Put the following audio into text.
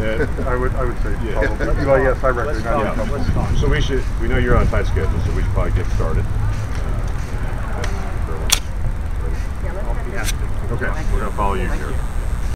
I would say probably. Well, yes, I recognize. So we know you're on a tight schedule, so we should probably get started. Okay, we're going to follow you here.